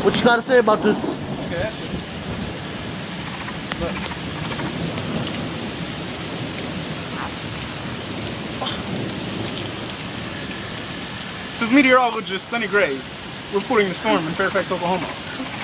What you got to say about this? Okay, that's it. Look. This is meteorologist Sonny reporting the storm in Fairfax, Oklahoma.